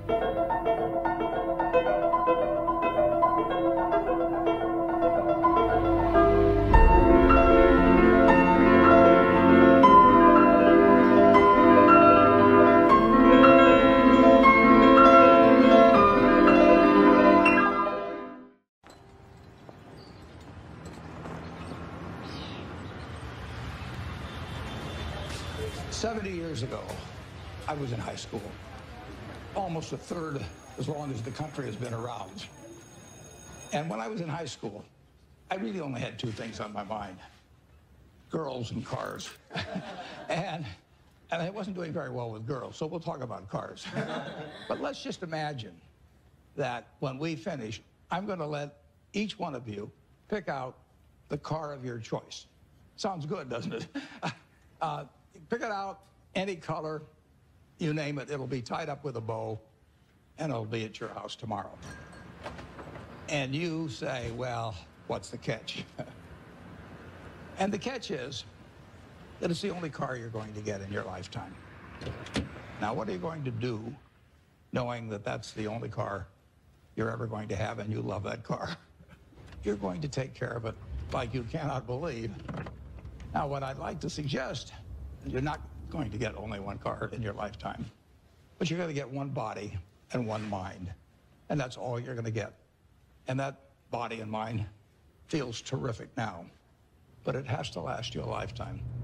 Years ago, I was in high school, almost a third as long as the country has been around. And when I was in high school, I really only had two things on my mind: girls and cars. and I wasn't doing very well with girls, so we'll talk about cars. But let's just imagine that when we finish, I'm going to let each one of you pick out the car of your choice. Sounds good, doesn't it? Pick it out. Any color, you name it, it'll be tied up with a bow, and it'll be at your house tomorrow. And you say, well, what's the catch? And the catch is that it's the only car you're going to get in your lifetime. Now, what are you going to do knowing that that's the only car you're ever going to have and you love that car? You're going to take care of it like you cannot believe. Now, what I'd like to suggest is you're not going to get only one car in your lifetime, but you're going to get one body and one mind, and that's all you're going to get. And that body and mind feels terrific now, but it has to last you a lifetime.